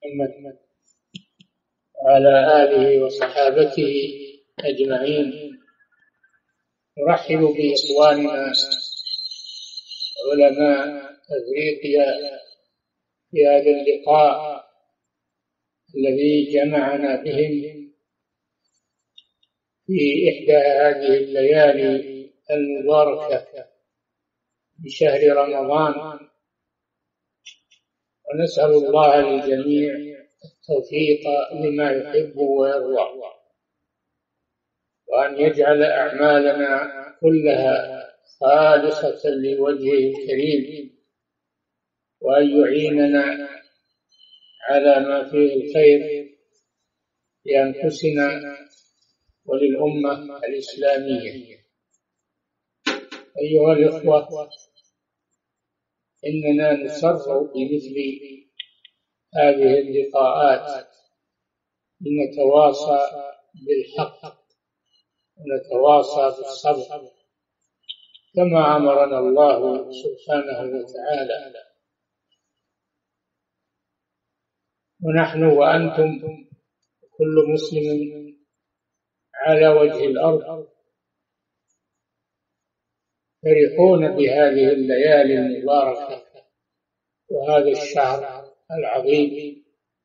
محمد وعلى آله وصحابته أجمعين. نرحب بإخواننا علماء أفريقيا في هذا اللقاء الذي جمعنا بهم في إحدى هذه الليالي المباركة بشهر رمضان، ونسأل الله للجميع التوفيق لما يحب ويرضى، وأن يجعل أعمالنا كلها خالصة لوجهه الكريم، وأن يعيننا على ما فيه الخير لأنفسنا وللأمة الإسلامية. أيها الإخوة، إننا نسر بمثل هذه اللقاءات لنتواصى بالحق ونتواصى بالصبر كما أمرنا الله سبحانه وتعالى. ونحن وأنتم كل مسلم على وجه الأرض فرحون بهذه الليالي المباركة وهذا الشهر العظيم.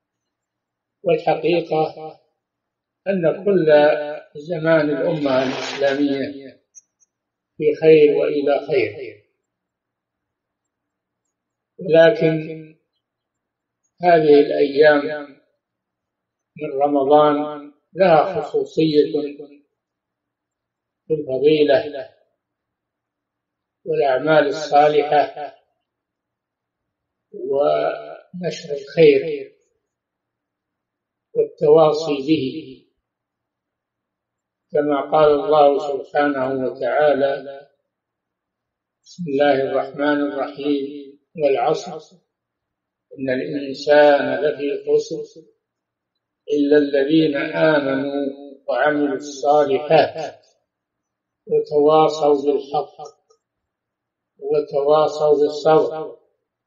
والحقيقة أن كل زمان الأمة الإسلامية في خير وإلى خير، ولكن هذه الأيام من رمضان لها خصوصية في الفضيلة والأعمال الصالحة ونشر الخير والتواصي به، كما قال الله سبحانه وتعالى: بسم الله الرحمن الرحيم، والعصر إن الإنسان لفي خسر إلا الذين آمنوا وعملوا الصالحات وتواصوا بالحق وتواصوا بالصبر.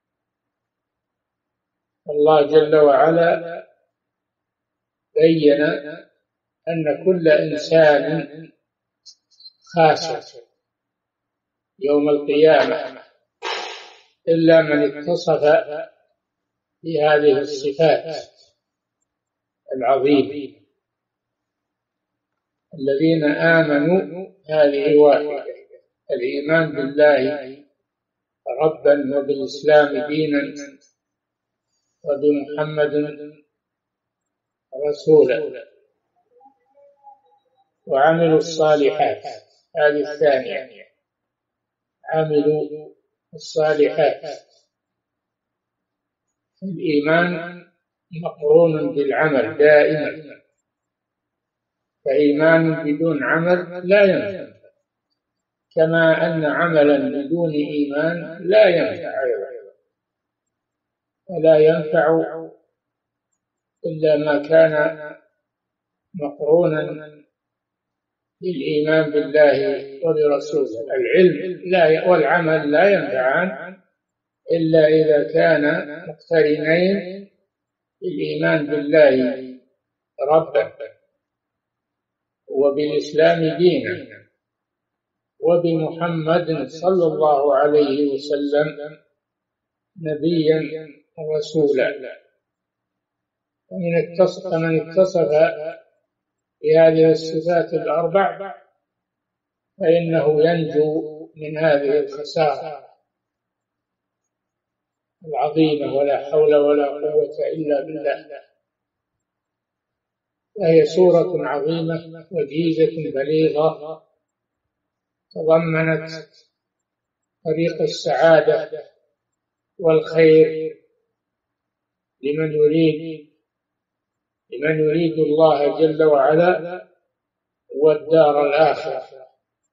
الله جل وعلا بين أن كل إنسان خاسر يوم القيامة إلا من اتصف بهذه الصفات العظيمة. الذين آمنوا هذه واحدة: الإيمان بالله ربا وبالإسلام دينا وبمحمد رسولا، وعملوا الصالحات. هذه الثانية: عملوا الصالحات. الإيمان مقرون بالعمل دائما، فإيمان بدون عمل لا ينفع، كما أن عملا بدون إيمان لا ينفع أيضا. ولا ينفع إلا ما كان مقرونا بالإيمان بالله وبرسوله. العلم والعمل لا ينفعان إلا إذا كان مقترنين بالإيمان بالله ربا وبالإسلام دينا وبمحمد صلى الله عليه وسلم نبيا ورسولا. فمن اتصف بهذه الصفات الأربع فإنه ينجو من هذه الخسارة العظيمة، ولا حول ولا قوة إلا بالله. فهي سورة عظيمة وجيزة بليغة، تضمنت طريق السعادة والخير لمن يريد الله جل وعلا والدار الآخرة.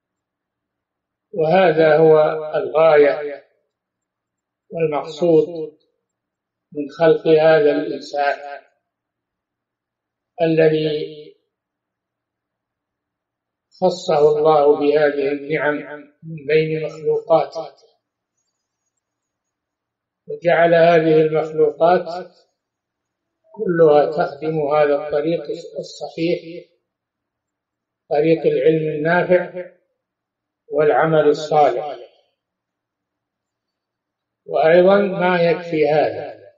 وهذا هو الغاية والمقصود من خلق هذا الإنسان الذي خصه الله بهذه النعم من بين مخلوقاته، وجعل هذه المخلوقات كلها تخدم هذا الطريق الصحيح، طريق العلم النافع والعمل الصالح. وأيضا ما يكفي هذا،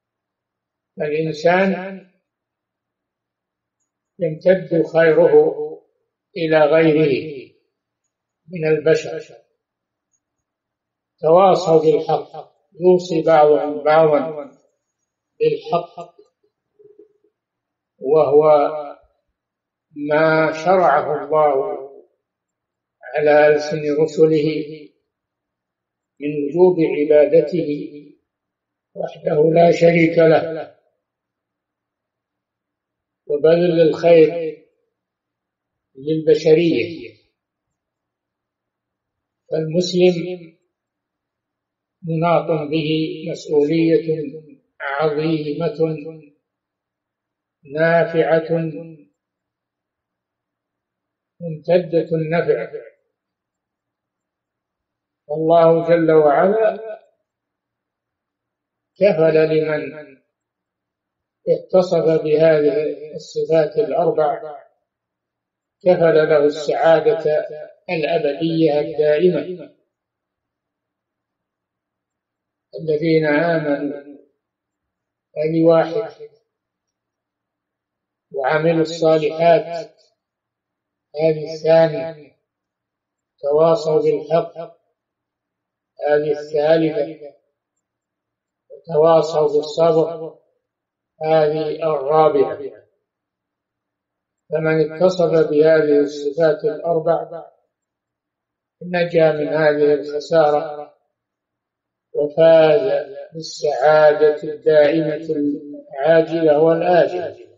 الإنسان يمتد خيره إلى غيره من البشر، تواصوا بالحق، يوصي بعضهم بعضا بالحق، وهو ما شرعه الله على ألسن رسله من وجوب عبادته وحده لا شريك له، وبذل الخير للبشرية. فالمسلم مناط به مسؤولية عظيمة نافعة ممتدة النفع. الله جل وعلا كفل لمن اتصف بهذه الصفات الأربع، كفل له السعادة الأبدية الدائمة. الذين آمنوا، هذه واحد، وعملوا الصالحات، هذه الثانية، تواصوا بالحق، هذه الثالثة، تواصوا بالصبر، هذه الرابعة. فمن اتصف بهذه الصفات الأربع نجا من هذه الخسارة وفاز بالسعادة الدائمة العاجلة والآجلة.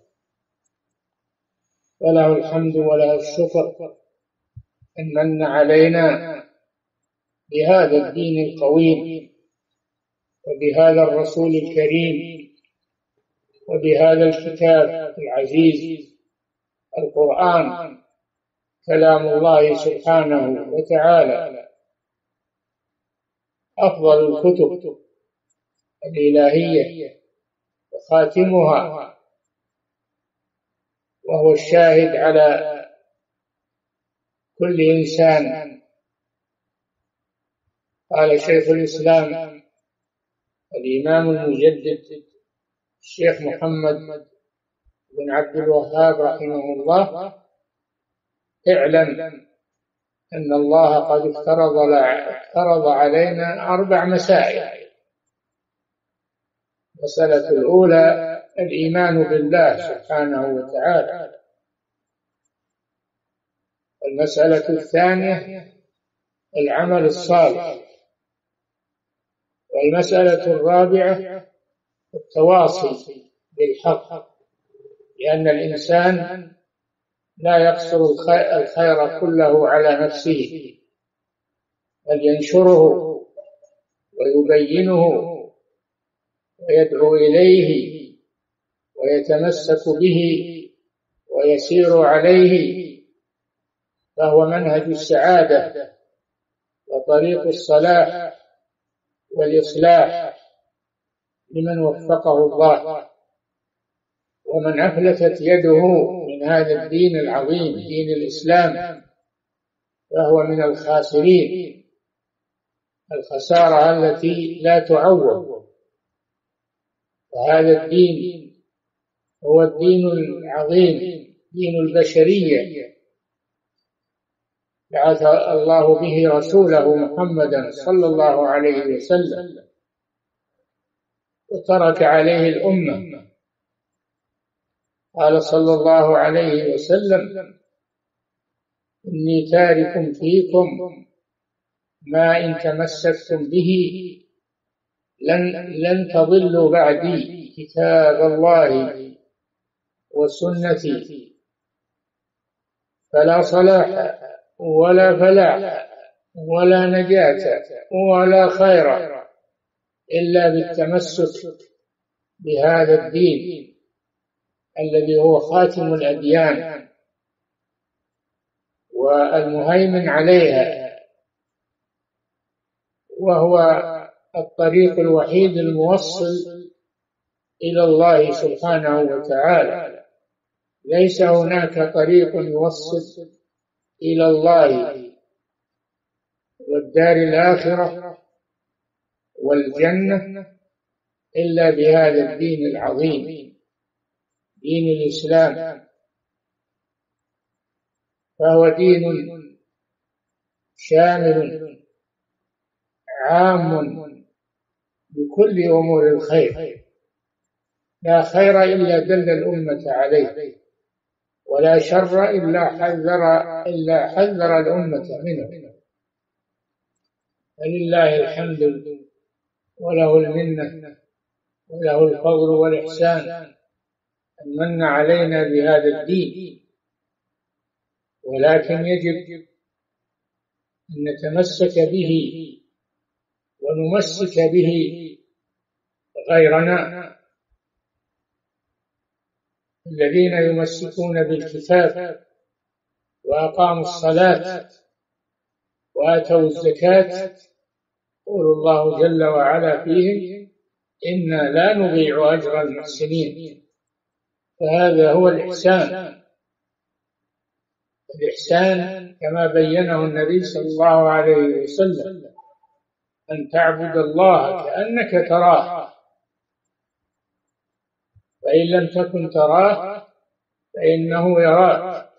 وله الحمد وله الشكر أن من علينا بهذا الدين القويم، وبهذا الرسول الكريم، وبهذا الكتاب العزيز القرآن، كلام الله سبحانه وتعالى، أفضل الكتب الإلهية وخاتمها، وهو الشاهد على كل إنسان. قال شيخ الإسلام الإمام المجدد الشيخ محمد بن عبد الوهاب رحمه الله: اعلم أن الله قد افترض علينا 4 مسائل. المسألة الأولى الإيمان بالله سبحانه وتعالى. المسألة الثانية العمل الصالح. والمسألة الرابعة التواصي بالحق، لأن الإنسان لا يقصر الخير كله على نفسه، بل ينشره ويبينه ويدعو إليه ويتمسك به ويسير عليه، فهو منهج السعادة وطريق الصلاح والإصلاح لمن وفقه الله. ومن أفلتت يده من هذا الدين العظيم دين الإسلام فهو من الخاسرين، الخسارة التي لا تعوض. وهذا الدين هو الدين العظيم، دين البشرية، بعث الله به رسوله محمدا صلى الله عليه وسلم وترك عليه الأمة. قال صلى الله عليه وسلم: إني تارك فيكم ما إن تمسكتم به لن تضلوا بعدي، كتاب الله وسنتي، فلا صلاح ولا فلاح ولا نجاة ولا خير إلا بالتمسك بهذا الدين الذي هو خاتم الأديان والمهيمن عليها، وهو الطريق الوحيد الموصل إلى الله سبحانه وتعالى. ليس هناك طريق يوصل إلى الله والدار الآخرة والجنة إلا بهذا الدين العظيم، دين الإسلام. فهو دين شامل عام بكل أمور الخير، لا خير إلا دل الأمة عليه، ولا شر إلا حذر الأمة منه. فلله الحمد وله المنة وله الفضل والإحسان أن من علينا بهذا الدين، ولكن يجب أن نتمسك به ونمسك به غيرنا. الذين يمسكون بالكتاب وأقاموا الصلاة وآتوا الزكاة يقول الله جل وعلا فيهم: إنا لا نضيع أجر المحسنين. فهذا هو الإحسان. الإحسان كما بينه النبي صلى الله عليه وسلم أن تعبد الله كأنك تراه، فإن لم تكن تراه فإنه يراك.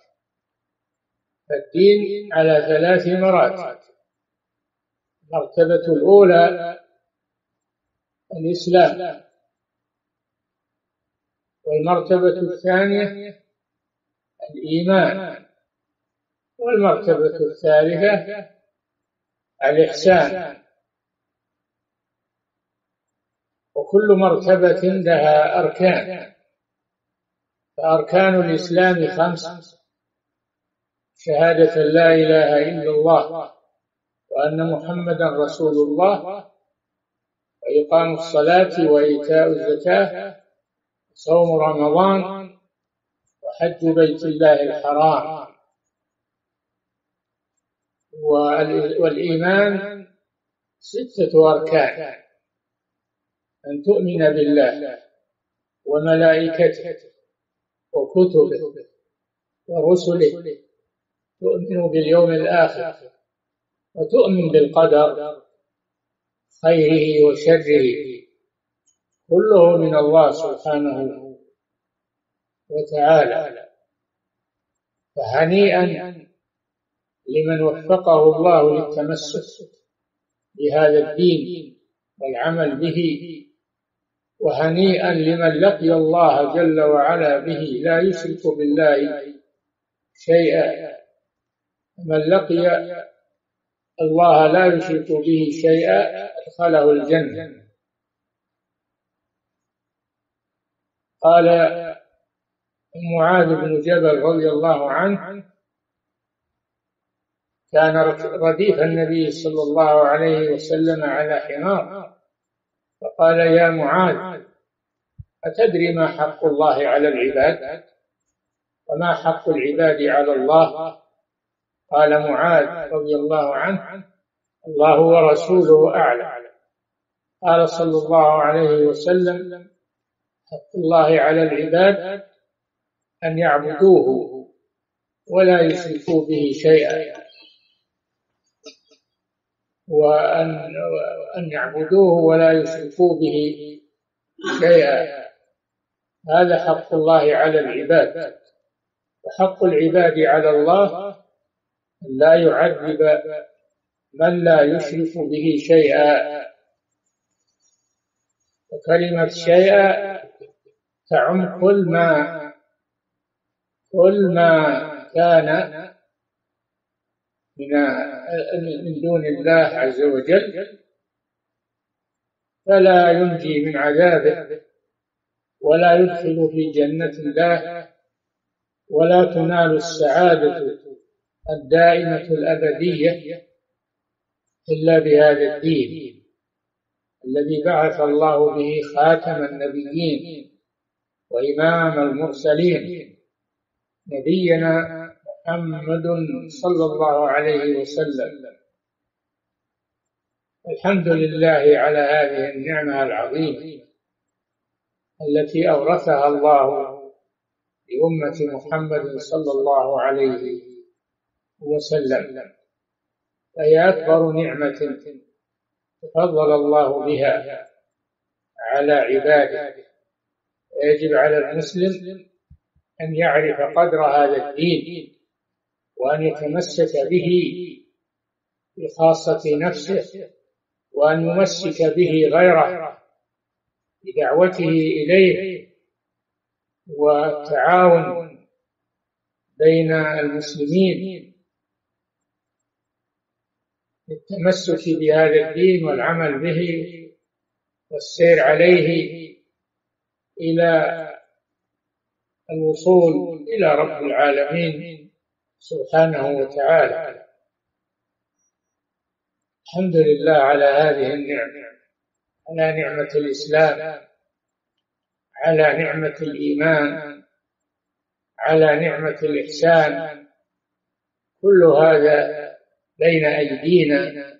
فالدين على 3 مراتب: المرتبة الأولى الإسلام، والمرتبة الثانية الإيمان، والمرتبة الثالثة الإحسان. وكل مرتبة لها أركان، فأركان الإسلام 5: شهادة لا إله إلا الله وأن محمدا رسول الله، وإقام الصلاة وإيتاء الزكاة وصوم رمضان وحج بيت الله الحرام. والإيمان 6 أركان: أن تؤمن بالله وملائكته وكتبه ورسله، تؤمن باليوم الآخر، وتؤمن بالقدر خيره وشره كله من الله سبحانه وتعالى. فهنيئا لمن وفقه الله للتمسك بهذا الدين والعمل به، وهنيئا لمن لقي الله جل وعلا به لا يشرك بالله شيئا. من لقي الله لا يشرك به شيئا أدخله الجنة. قال معاذ بن جبل رضي الله عنه: كان رديف النبي صلى الله عليه وسلم على حمار، فقال: يا معاذ، أتدري ما حق الله على العباد وما حق العباد على الله؟ قال معاذ رضي الله عنه: الله ورسوله أعلم. قال صلى الله عليه وسلم: حق الله على العباد أن يعبدوه ولا يشركوا به شيئا، وأن يعبدوه ولا يشركوا به شيئا. هذا حق الله على العباد. وحق العباد على الله أن لا يعذب من لا يشرك به شيئا. وكلمة شيئا تعم كل ما كان من دون الله عز وجل، فلا ينجي من عذابه ولا يدخل في جنة الله ولا تنال السعادة الدائمة الأبدية إلا بهذا الدين الذي بعث الله به خاتم النبيين وإمام المرسلين، نبينا محمد صلى الله عليه وسلم. الحمد لله على هذه النعمة العظيمة، التي أورثها الله لأمة محمد صلى الله عليه وسلم، فهي أكبر نعمة تفضل الله بها على عباده. يجب على المسلم أن يعرف قدر هذا الدين وأن يتمسك به بخاصة نفسه، وأن يمسك به غيره بدعوته إليه والتعاون بين المسلمين للتمسك بهذا الدين والعمل به والسير عليه إلى الوصول إلى رب العالمين سبحانه وتعالى. الحمد لله على هذه النعمة، على نعمة الإسلام، على نعمة الإيمان، على نعمة الإحسان. كل هذا بين أيدينا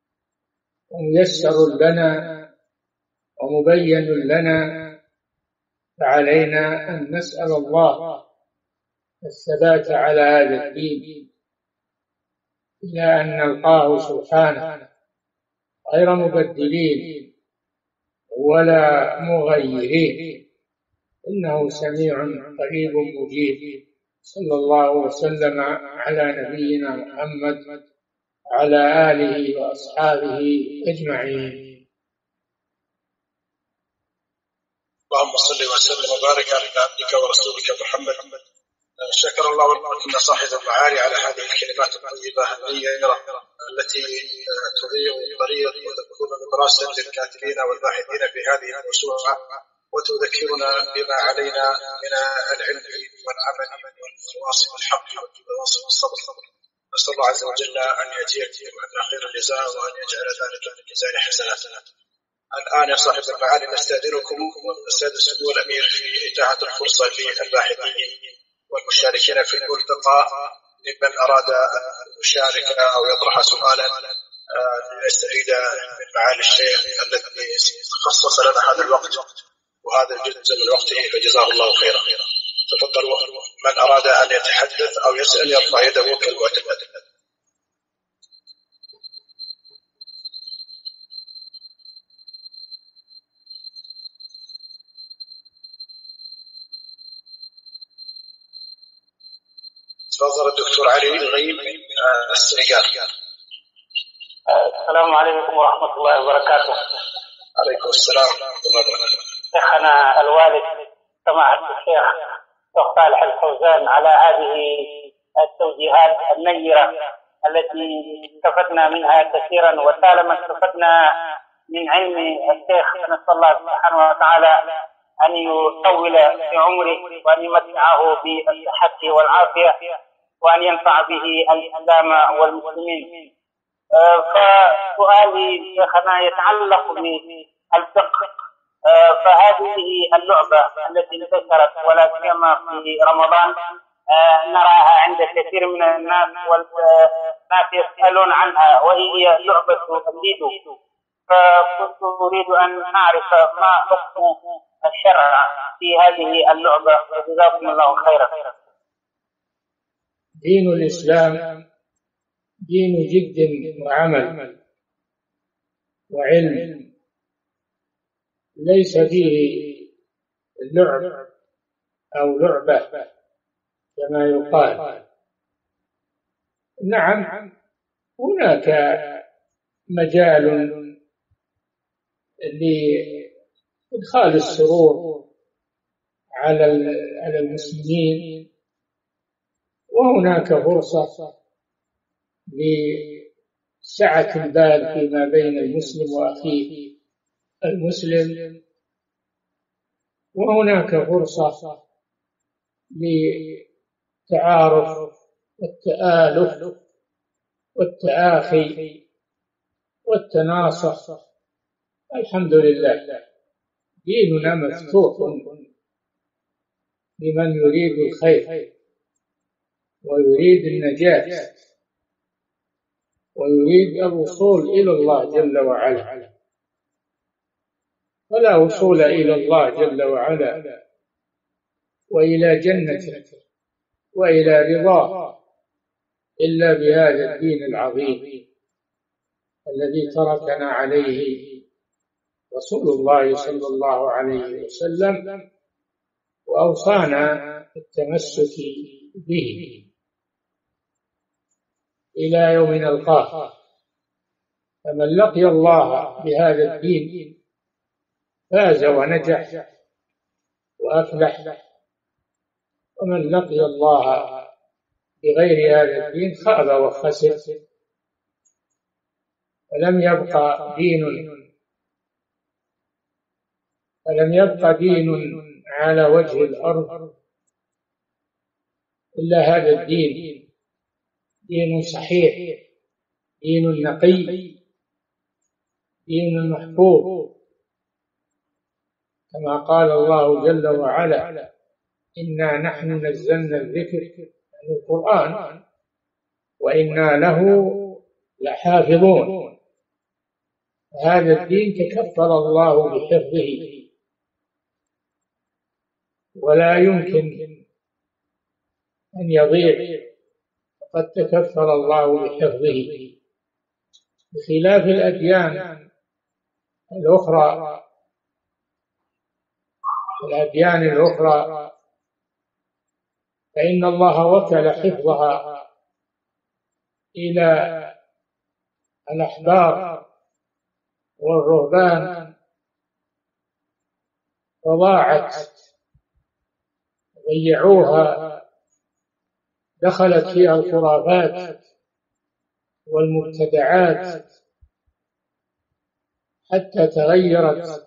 وميسر لنا ومبين لنا، فعلينا أن نسأل الله الثبات على هذا الدين إلى أن نلقاه سبحانه غير مبدلين ولا مغيرين، إنه سميع قريب مجيب. صلى الله وسلم على نبينا محمد وعلى آله وأصحابه أجمعين. اللهم صل وسلم وبارك على عبدك ورسولك محمد. شكر الله لكم صاحب المعالي على هذه الكلمات الطيبة النيرة التي تضيء الطريق وتكون نبراسا للكاتبين والباحثين في هذه الموسوعة، وتذكرنا بما علينا من العلم والعمل والتواصي بالحق والتواصي بالصبر. نسأل الله عز وجل أن يجزيكم عنا خير الجزاء وأن يجعل ذلك من ميزان حسناتنا. الآن يا صاحب المعالي نستأذنكم ونستأذن سمو الأمير في إتاحة الفرصة للباحثين والمشاركين في الملتقى لمن أراد أن يشارك أو يطرح سؤالا ليستفيد من معالي الشيخ الذي خصص لنا هذا الوقت وهذا الجزء من وقته، فجزاه الله خيرا. تفضلوا، من أراد أن يتحدث أو يسأل يرفع يده كالمعتمد. تفضل الدكتور علي الغيب من السنغال. السلام عليكم ورحمة الله وبركاته. عليكم السلام ورحمة الله وبركاته. شيخنا الوالد سماحة الشيخ صالح الفوزان على هذه التوجيهات النيرة التي استفدنا منها كثيرا، وطالما استفدنا من علم الشيخ، نسأل الله سبحانه وتعالى أن يطول في عمره وأن يمتعه بالصحة والعافية وأن ينفع به الإسلام والمسلمين. فسؤالي شيخنا يتعلق بالفقه. فهذه اللعبة التي انتشرت ولا سيما في رمضان نراها عند كثير من الناس والناس يسألون عنها، وهي لعبة الليدو. فكنت أريد أن أعرف ما حكم الشرع في هذه اللعبة، وجزاكم الله خيرا. دين الإسلام دين جد وعمل وعلم، ليس فيه اللعب أو لعبة كما يقال. نعم، هناك مجال لإدخال السرور على المسلمين، وهناك فرصة لسعة البال فيما بين المسلم وأخيه المسلم، وهناك فرصة للتعارف والتآلف والتآخي والتناصح. الحمد لله، ديننا مفتوح لمن يريد الخير ويريد النجاة ويريد الوصول إلى الله جل وعلا. ولا وصول إلى الله جل وعلا وإلى جنته وإلى رضاه إلا بهذا الدين العظيم الذي تركنا عليه رسول الله صلى الله عليه وسلم، وأوصانا بالتمسك به إلى يوم نلقاه. فمن لقي الله بهذا الدين فاز ونجح وأفلح، ومن لقي الله بغير هذا الدين خاب وخسر. فلم يبقى دين على وجه الأرض إلا هذا الدين، دين صحيح، دين نقي، دين محفوظ، كما قال الله جل وعلا: إنا نحن نزلنا الذكر، يعني القرآن، وإنا له لحافظون. هذا الدين تكفل الله بحفظه، ولا يمكن أن يضيع، قد تكفل الله بحفظه، بخلاف الأديان الأخرى فإن الله وكل حفظها إلى الأحبار والرهبان، فضاعت، ضيعوها، دخلت فيها الخرافات والمبتدعات حتى تغيرت.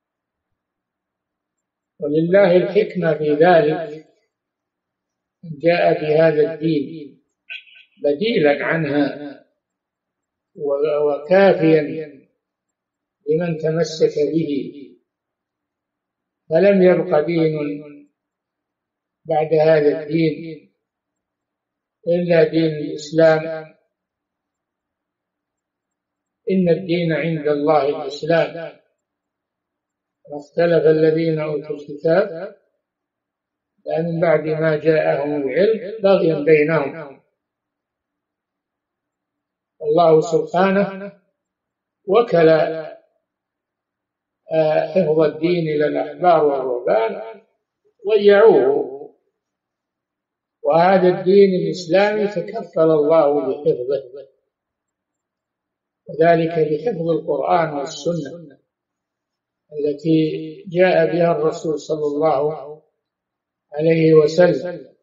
ولله الحكمة في ذلك، جاء بهذا الدين بديلا عنها وكافيا لمن تمسك به. فلم يبق دين بعد هذا الدين إلا دين الإسلام. إن الدين عند الله الإسلام، واختلف الذين أوتوا الكتاب من بعد ما جاءهم العلم بغيا بينهم. الله سبحانه وكل حفظ الدين إلى الأحبار والرهبان، ضيعوه. وهذا الدين الإسلامي تكفل الله بحفظه، وذلك بحفظ القرآن والسنة التي جاء بها الرسول صلى الله عليه وسلم.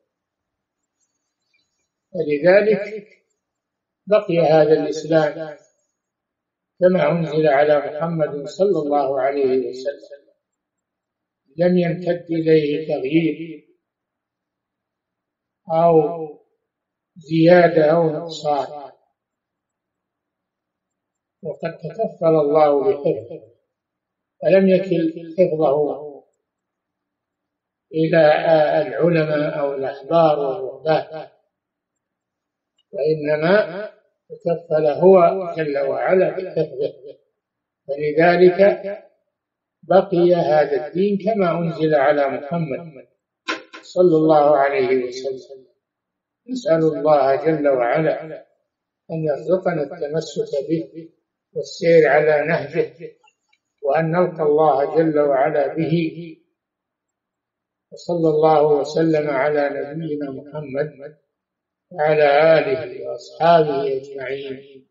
ولذلك بقي هذا الإسلام كما أنزل على محمد صلى الله عليه وسلم، لم يمتد إليه تغيير أو زيادة أو نقصان، وقد تكفل الله بحفظه، فلم يكل حفظه إلى العلماء أو الأحبار والرهبان، وإنما تكفل هو جل وعلا بحفظه. فلذلك بقي هذا الدين كما أنزل على محمد صلى الله عليه وسلم. نسأل الله جل وعلا أن يرزقنا التمسك به والسير على نهجه، وأن نلقى الله جل وعلا به. وصلى الله وسلم على نبينا محمد وعلى آله وأصحابه أجمعين.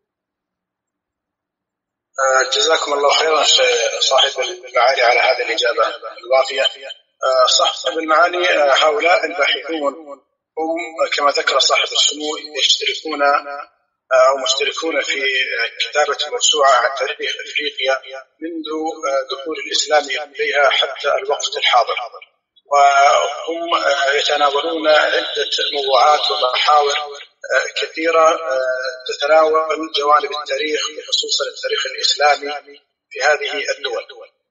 جزاكم الله خيرا صاحب المعالي على هذه الإجابة الوافية. صاحب المعالي، هؤلاء الباحثون هم كما ذكر صاحب السمو يشتركون أو مشتركون في كتابة موسوعة عن تاريخ أفريقيا منذ دخول الإسلام إليها حتى الوقت الحاضر، وهم يتناولون عدة موضوعات ومحاور كثيرة تتناول جوانب التاريخ، خصوصا التاريخ الإسلامي في هذه الدول.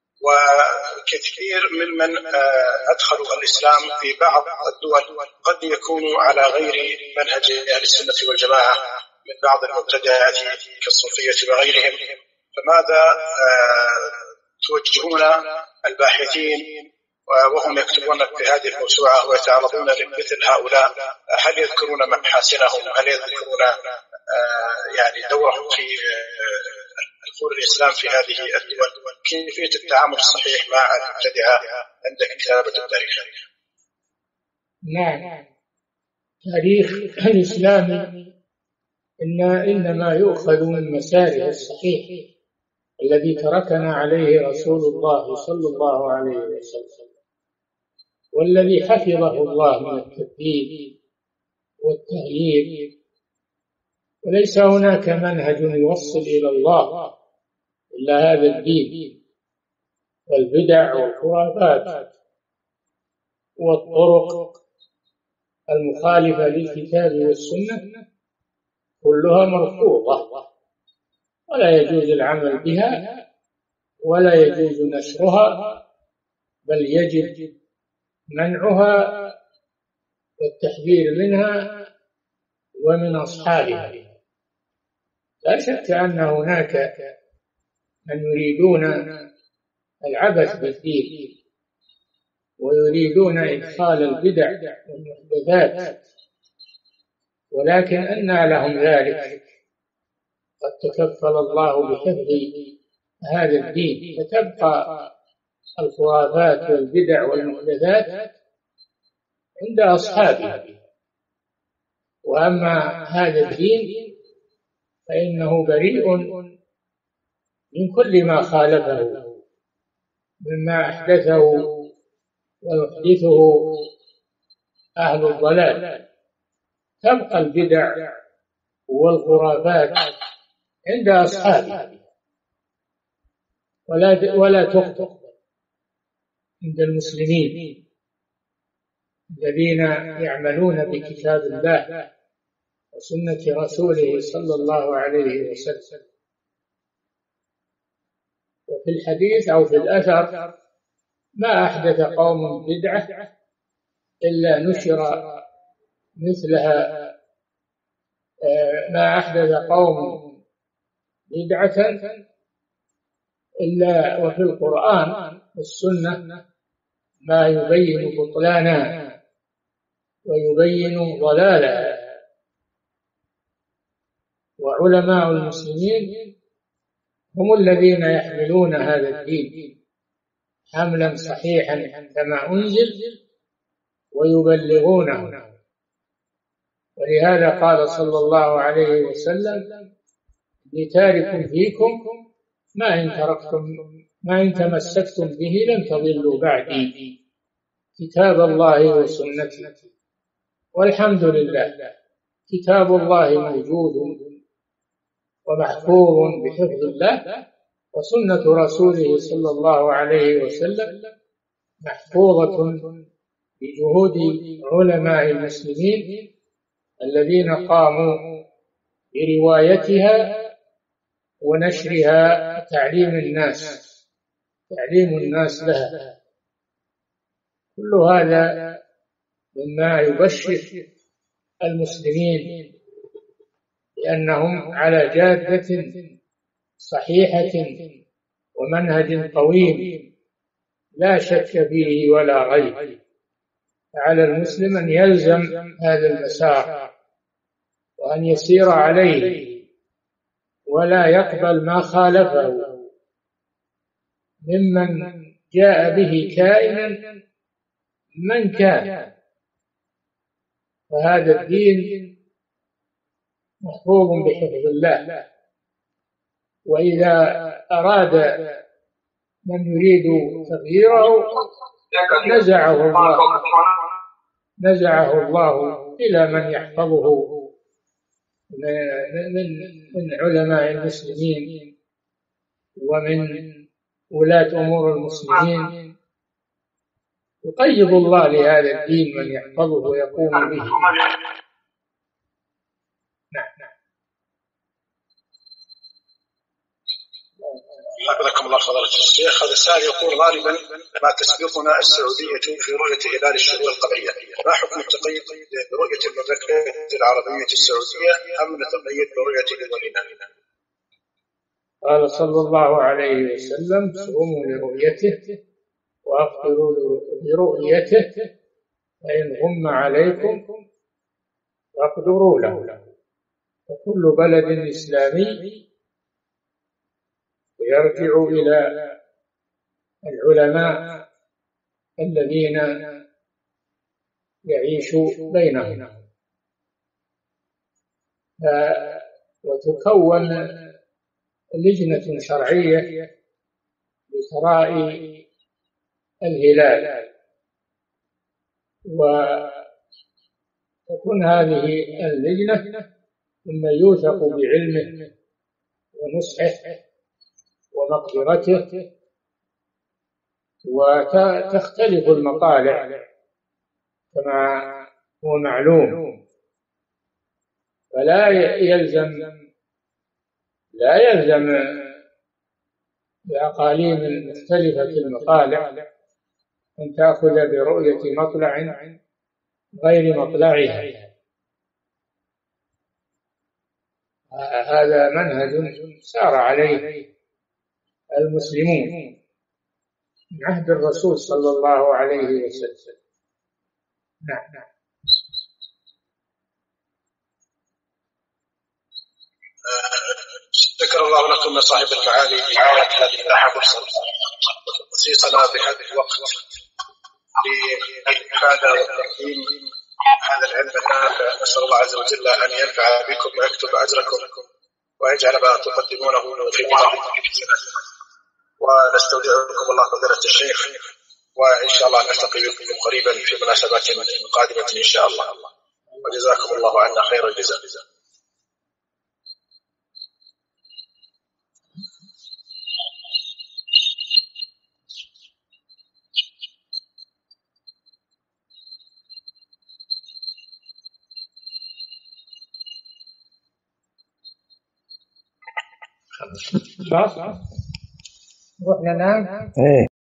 وكثير ممن أدخلوا الإسلام في بعض الدول قد يكونوا على غير منهج أهل السنة والجماعة من بعض المبتدعات كالصوفية وغيرهم. فماذا توجهون الباحثين وهم يكتبون في هذه الموسوعة ويتعرضون لمثل هؤلاء، هل يذكرون محاسنهم؟ هل يذكرون يعني دورهم في دخول الإسلام في هذه الدول؟ كيفية التعامل الصحيح مع المبتدعة عند كتابة التاريخ؟ نعم، تاريخ الإسلام إنما يؤخذ من مساره الصحيح الذي تركنا عليه رسول الله صلى الله عليه وسلم، والذي حفظه الله من التبديل والتغيير. وليس هناك منهج يوصل إلى الله إلا هذا الدين، والبدع والخرافات والطرق المخالفة للكتاب والسنة كلها مرفوضة، ولا يجوز العمل بها ولا يجوز نشرها، بل يجب منعها والتحذير منها ومن أصحابها. لا شك أن هناك من يريدون العبث بالدين ويريدون إدخال البدع والمحدثات، ولكن أنى لهم ذلك؟ قد تكفل الله بحفظ هذا الدين، فتبقى الخرافات والبدع والمحدثات عند أصحابها، وأما هذا الدين فإنه بريء من كل ما خالفه مما أحدثه ويحدثه أهل الضلال. تبقى البدع والخرافات عند أصحابها ولا تقبل عند المسلمين الذين يعملون بكتاب الله وسنة رسوله صلى الله عليه وسلم. وفي الحديث أو في الأثر: ما أحدث قوم بدعة إلا نشر مثلها، ما أحدث قوم بدعة إلا وفي القرآن والسنة ما يبين بطلانها ويبين ضلالها. وعلماء المسلمين هم الذين يحملون هذا الدين حملا صحيحا كما أنزل ويبلغونه. ولهذا قال صلى الله عليه وسلم: لتارك فيكم ما إن تمسكتم به لن تضلوا بعدي، كتاب الله وسنتي. والحمد لله، كتاب الله موجود ومحفوظ بحفظ الله، وسنة رسوله صلى الله عليه وسلم محفوظة بجهود علماء المسلمين الذين قاموا بروايتها ونشرها، تعليم الناس لها. كل هذا مما يبشر المسلمين بأنهم على جادة صحيحة ومنهج قويم لا شك فيه ولا ريب. فعلى المسلم أن يلزم هذا المسار وأن يسير عليه ولا يقبل ما خالفه ممن جاء به كائنا من كان. فهذا الدين محفوظ بحفظ الله، وإذا أراد من يريد تغييره نزعه الله إلى من يحفظه من علماء المسلمين ومن ولاة أمور المسلمين. يقيض الله لهذا الدين من يحفظه ويقوم به. نعم. حفظكم الله فضيلة الشيخ. هذا السائل يقول: غالبا ما تسبقنا السعودية في رؤية هلال الشهور القمرية، ما حكم التقييد برؤية المملكة العربية السعودية أم نتقيد برؤية دولنا؟ قال صلى الله عليه وسلم: صوموا لرؤيته وأفطروا لرؤيته، فإن غم عليكم فاقدروا له. وكل بلد إسلامي يرجع إلى العلماء الذين يعيش بينهم، وتكون لجنة شرعية لترائي الهلال، وتكون هذه اللجنة ممن يوثق بعلمه ونصحه ومقدرته، وتختلف المطالع كما هو معلوم، فلا يلزم بأقاليم مختلفة المطالع أن تأخذ برؤية مطلع غير مطلعها. هذا منهج سار عليه المسلمون من عهد الرسول صلى الله عليه وسلم. نعم. شكر الله لكم يا صاحب المعالي في هذه الحدث خصيصا بهذا الوقت للإفادة والتقديم هذا العلم النافع. نسأل الله عز وجل أن ينفع بكم ويكتب أجركم ويجعل ما تقدمونه في ميزان حسناتكم. ونستودعكم الله فضيلة الشيخ، وإن شاء الله نلتقي بكم قريبا في مناسبات قادمة إن شاء الله. وجزاكم الله عنا خير الجزاء. خلاص نروح ننام.